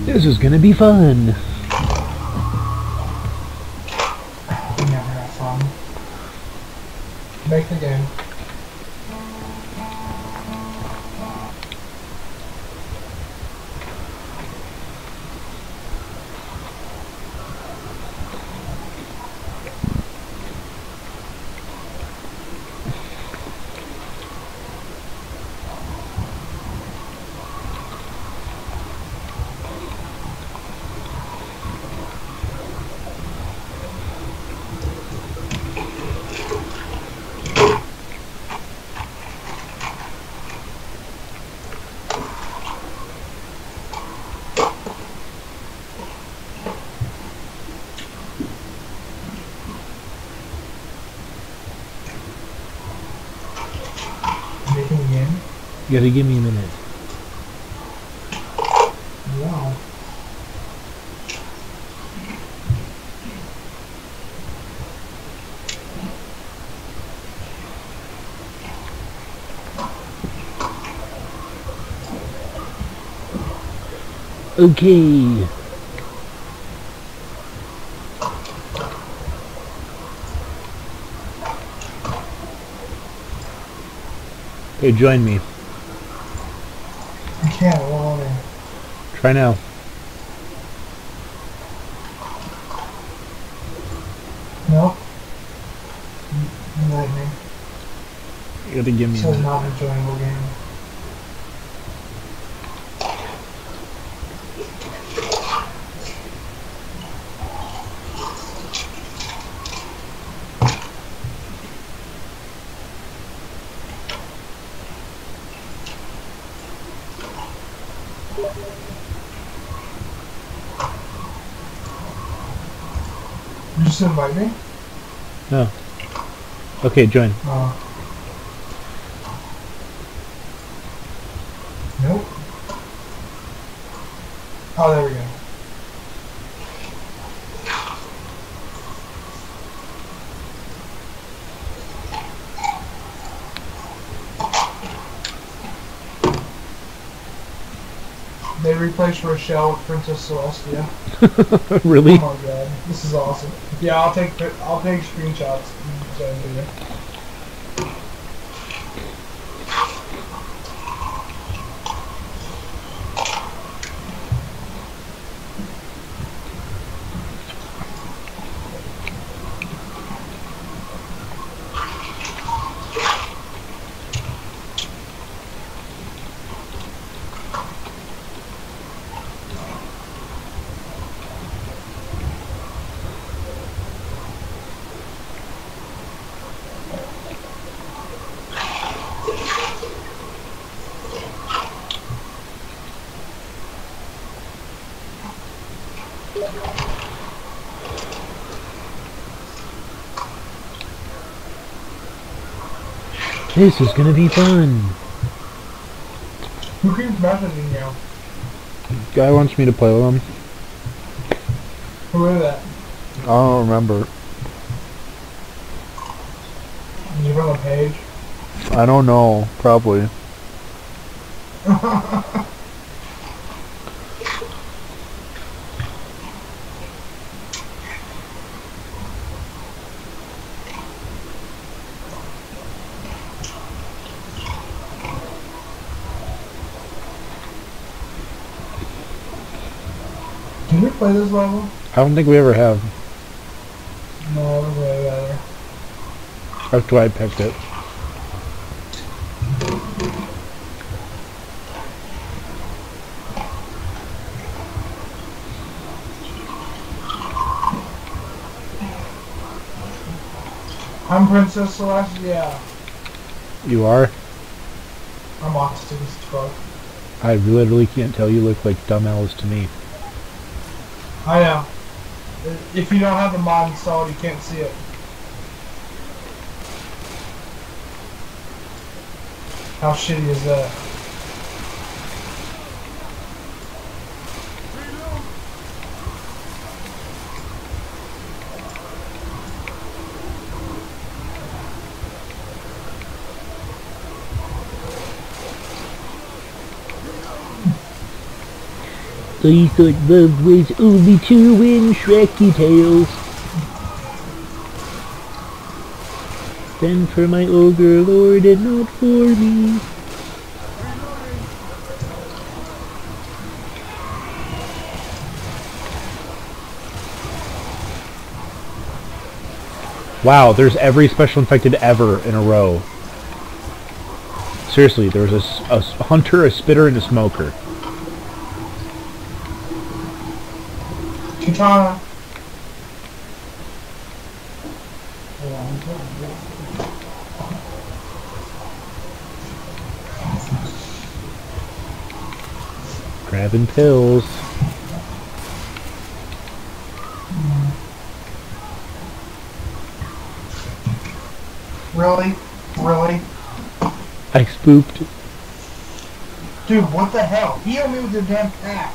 This is gonna be fun. We never have fun. Make the game. Making the game? You gotta give me a minute. Wow. Okay. Hey, join me. I can't, it won't let me. Try now. Nope. Invite me. You gotta give It me a says minute. not enjoyable game. You just invite me? No. Okay, join. Oh. Nope. Oh, there we go. They replaced Rochelle with Princess Celestia. Really? Oh my god, this is awesome. Yeah, I'll take screenshots and send them to you. This is gonna be fun. Who keeps messaging you? Guy wants me to play with him. Who is that? I don't remember. Is he from the page? I don't know. Probably. Can we play this level? I don't think we ever have. No, we're way better. That's why I picked it. I'm Princess Celestia. You are? I'm autistic as fuck. I literally can't tell. You look like Dumb Alice to me. I know. If you don't have the mod installed, you can't see it. How shitty is that? I thought love was only to win Shrekky tails. Then for my ogre lord and not for me. Wow, there's every special infected ever in a row. Seriously, there was a hunter, a spitter, and a smoker. Katana. Grabbing pills. Really? Really? I spooked. Dude, what the hell? Heal me with your damn pack.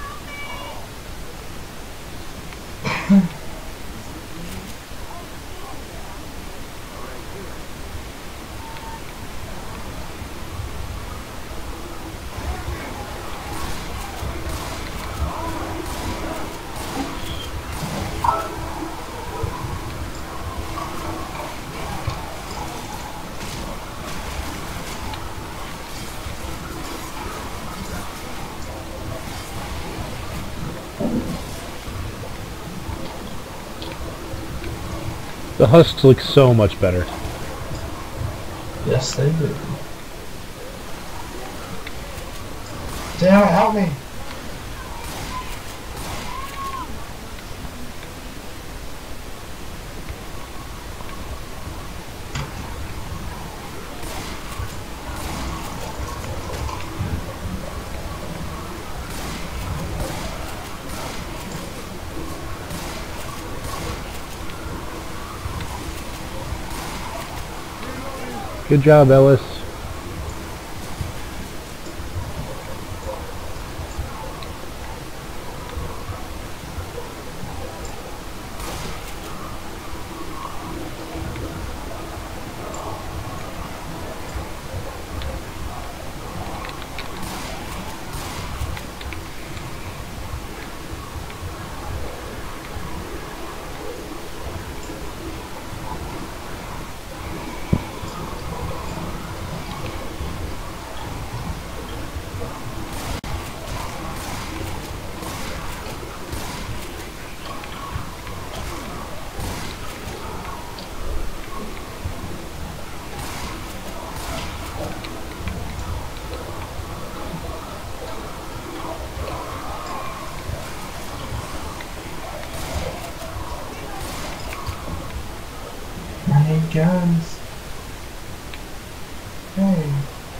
The husks look so much better. Yes, they do. Damn it, help me. Good job, Ellis. I need guns. Hey.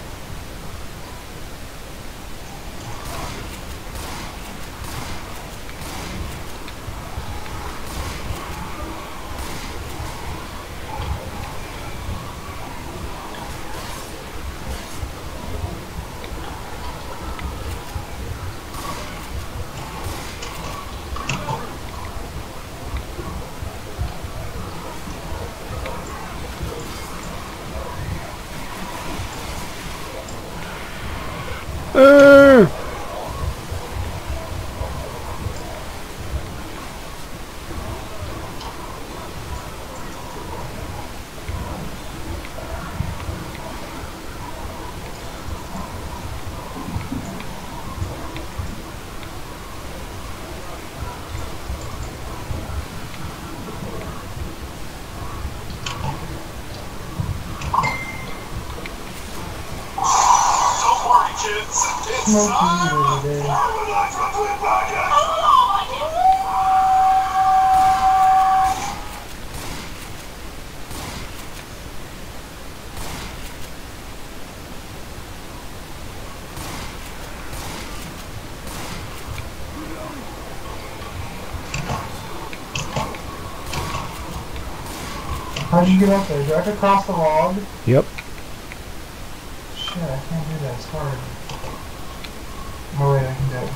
Smoky today. How'd you get up there? Direct across the log? Yep. Shit, I can't do that. It's hard. Oh wait, I can do it.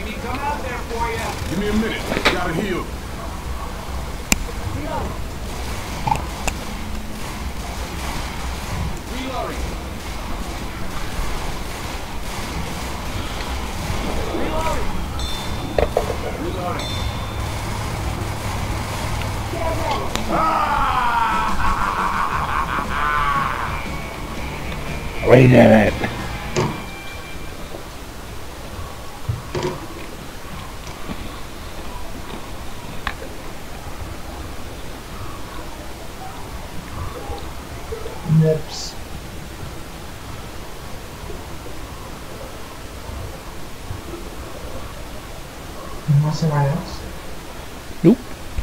Make me come out there for you. Give me a minute. Gotta heal. Reloading. Reloading. Wait a minute. Nips. You want to say my nips? Nope.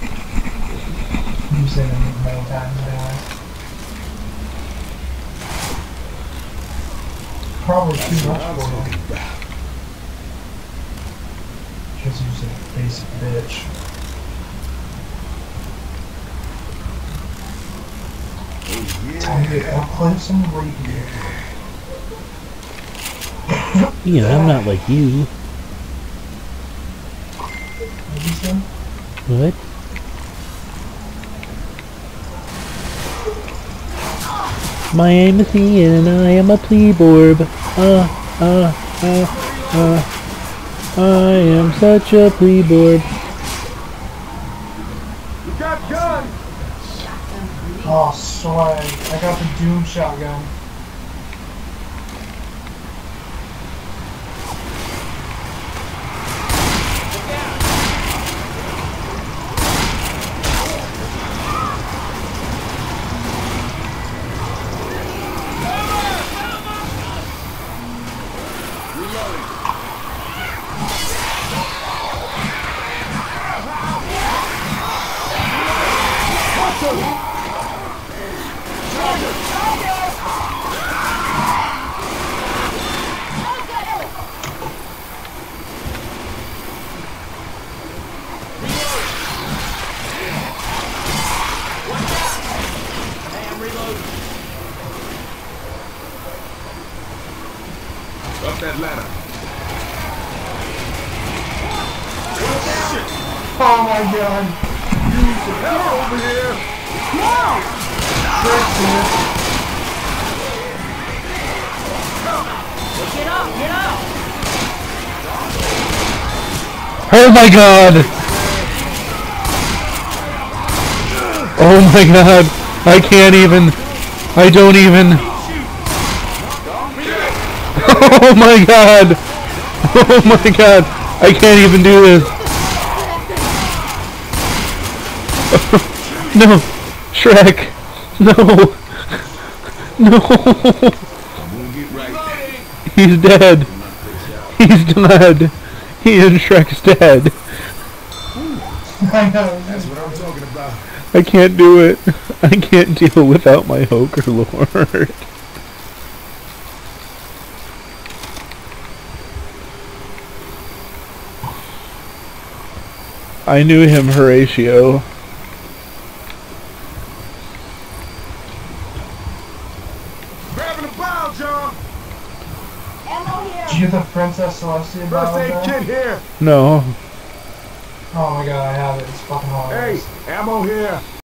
You say them many times now. Probably too much for you. Because you're a basic bitch. Time to outplay some radio. Ian, I'm not like you. What did you say? What? My name is Ian and I am a pleborb. I am such a pleborb. We got guns. Oh, swag. I got the Doom shotgun. Up that ladder. Oh my god. You need some help over here. Get up, get up. Oh my god! Oh my god! I can't even. I don't even. Oh my god! Oh my god! I can't even do this! No! Shrek! No! No! We'll get right. He's dead! He's dead! Ian Shrek's dead! I know. That's what I'm talking about. I can't do it! I can't deal without my Hoker Lord! I knew him, Horatio. Grabbing a bow, John. Did you get the Princess Celestia First bottle aid there? kit here. No. Oh my god, I have it. It's fucking hilarious. Hey, ammo here.